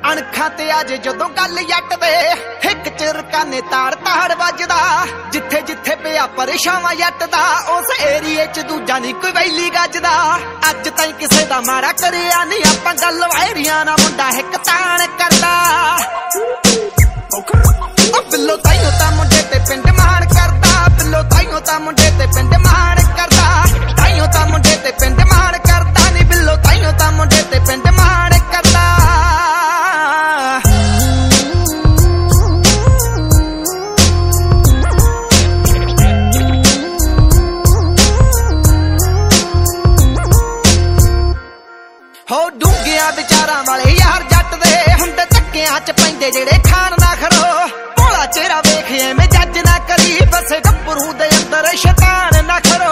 अणखां ते आज जदों गल जट दे हिक चिरका ने ताड़ ताड़ वजदा जिथे जिथे पिया परेशान जट दा उस एरिए च दूजा नहीं कोई वैली गजदा अज ताईं किसे दा माड़ा करिया नहीं आपां गल वैरियां ना मुंडा हिक ताण करदा बिल्लो ताइयों ता मुंडे ते पिंड माण करदा बिल्लो ताइयों ता मुंडे ते पिंड माण करदा ताइयों ता मुंडे ते पिंड माण करदा नी बिल्लो ताइयों ता मुंडे ते पिंड माण करदा हो डूंगिया विचारां वाले यार जट दे हुंदे धक्कियां च पैंदे जेड़े खान ना खरो भोला चेहरा वेख एवें जज ना करी बस गब्बरू दे अंदर शैतान ना खरो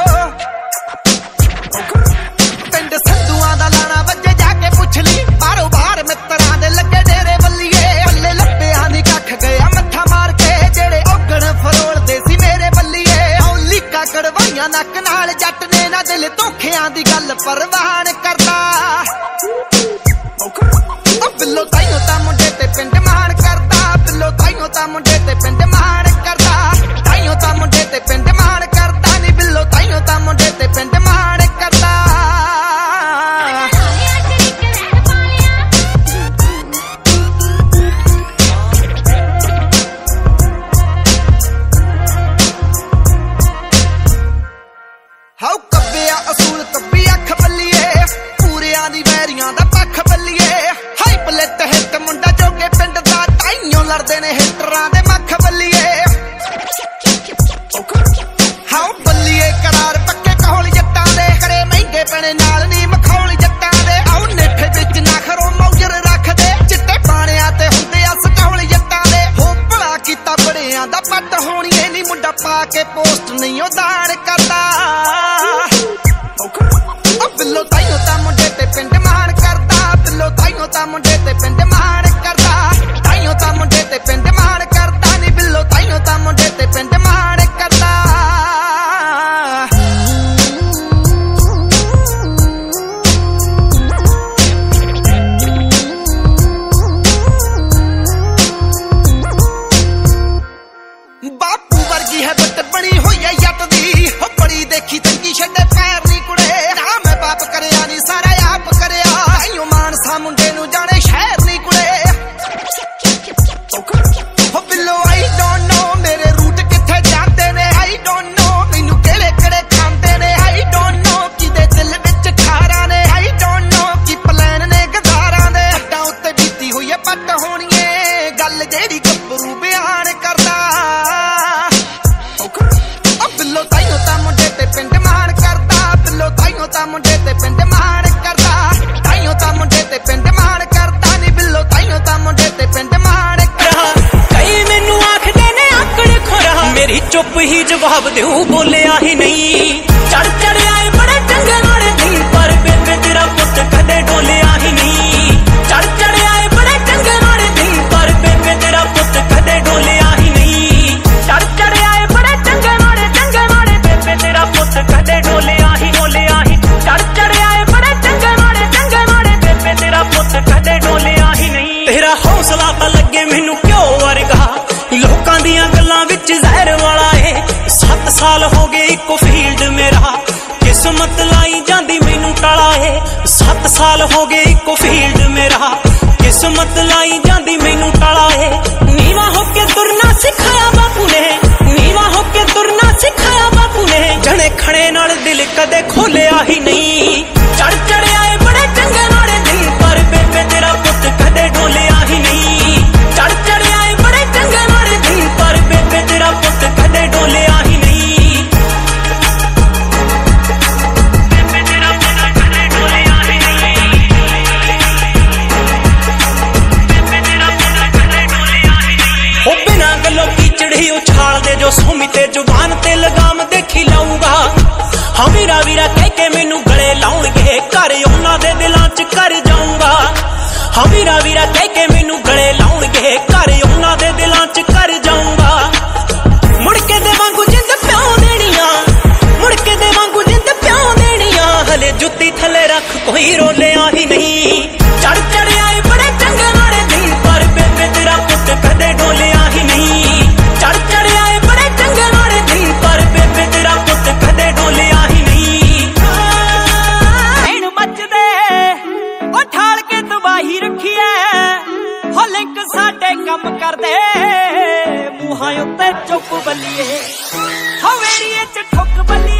पिंड संधुआं दा लाना वजे जाके पुछ ली बारों बाहर मित्रां दे लगे डेरे बल्लीए बल्ले लब्बिया नी कख गया मत्था मार के जेड़े औगण फरोलदे सी मेरे बल्लीए औली का कड़वाइयां नक नाल जट ने ना दिल धोखियां दी गल परवान करदा बिल्लो ताइयों ता मुंडे ते पिंड माण करदा बिल्लो ताइयों ता मुंडे ते पिंड माण करदा ताइयों ता मुंडे ते पिंड माण करदा नी बिल्लो ताइयों ता मुंडे ते पिंड माण करदा हाउ कब्बिया असूल कब्बी अख बल्लीए पूरियां दी वैरियां दा पख बल्लीए हाई पलट हिट मुंडा जोगे पिंड दा ताइयों लड़दे ने हिटरां दे मख बल्लीए हाउ बल्लीए करार पक्के कहौल जट्टां दे करे महंगे पने नाल नी मखौल जट्टां दे आउ नेठे विच ना खरो मौजर रख दे चिट्टे पाणियां ते हुंदे अस कहौल जट्टां दे हो भला कीता बड़ियां दा पट होणीए नी मुंडा पा के पोस्ट नहीं ओ दान करदा बिल्लो ताइयों ता मुंडे ते पिंड माण करदा बिल्लो ताइयों ता मुंडे ते पिंड माण करदा ताइयों ता मुंडे ते पिंड माण करदा नी बिल्लो ताइयों ता मुंडे ते पिंड माण करदा बापू वर्गी है बट बनी हुई है जट दी हो बड़ी देखी तंगी छड्डे पैर नी कुड़े ना मैं बाप करया नी सारा आप करया आइयो मानसा मुंडे नू जाने शहर नी कुड़े हो बिल्लो आई डोंट नो मेरे रूट किथे जांदे ने आई डोंट नो मैनू केड़े केड़े खांदे ने आई डोंट नो किदे दिल विच खारा ने आई डोंट नो की प्लान ने गदारां दे हड्डां उत्ते बीती हुई है पट होणीए गल जेड़ी गब्बरू बयान करदा बिल्लो ताइयों ता मुंडे ते पिंड माण करदा बिल्लो ताइयों ता मुंडे ते पिंड माण करदा ताइयों ता मुंडे ते पिंड माण करदा नी बिल्लो ताइयों ता मुंडे ते पिंड माण करदा कई मैनू आखदे ने आकड़ खोरा मेरी चुप ही जवाब देऊ बोलिया ही नहीं चढ़ चढ़ आए बड़े चंगे माड़े दिन पर बेबे तेरा पुत कदे डोलिया ही नहीं चढ़ चढ़ आए बड़े चंगे माड़े दिन पर बेबे तेरा पुत कदे डोलिया ही नहीं चढ़ चढ़ आए बड़े चंगे माड़े बेबे तेरा पुत कदे डोलिया ही चढ़ चढ़ आए बड़े चंगे माड़े बेबे तेरा पुत कदे डोलिया ही नहीं तेरा हौसला तां लगे मैनू क्यों वर्गा लोकां दियां गल्लां विच जहर वाला है 7 साल हो गए इको फील्ड मेरा किस्मत लाई जांदी मैनू टाला है 7 साल हो गए इको फील्ड मेरा किस्मत लाई जांदी मैनू टाला है नीवा होके तुरना सिखाया बापू ने नीवा होके तुरना सिखाया बापू ने जने खड़े नाल दिल कदे खोलिया ही नहीं चढ़ चढ़ आए बड़े चंगे माड़े दिन पर बेबे तेरा पुत कदे डोलिया ही नहीं चढ़ चढ़ आए बड़े चंगे माड़े दिन पर बेबे तेरा पुत कदे डोलिया ही नहीं बेबे तेरा पुत कदे डोलिया ही नहीं बेबे तेरा पुत कदे डोलिया ही नहीं हो बिना गल्लों की चढ़ी उछाल दे जो सोमी ते जुबान ते लगाम देखी लाऊंगा हाँ वीरा वीरा कह के मैनू गले लाउणगे घर उन्हां दे दिलां च कर जाऊंगा हाँ वीरा वीरा कह के मैनू गले लाउणगे घर उन्हां दे दिलां च कर जाऊंगा मुड़ के दे वांगू जिंद प्याओ देनियां मुड़ के दे वांगू जिंद प्याओ देनियां हले जुत्ती थले रख कोई रोलिया ही नहीं चढ़ चढ़ आए बड़े चंगे माड़े दिन ਲਾਹੀ ਰੱਖੀਐ ਹੋ ਲਿੰਕ ਸਾਡੇ ਕੰਮ ਕਰਦੇ ਮੂੰਹਾਂ ਉੱਤੇ ਚੁੱਪ ਬੱਲੀਏ ਹਵੇੜੀਏ ਚ ਠੁੱਕ ਬੱਲੀਏ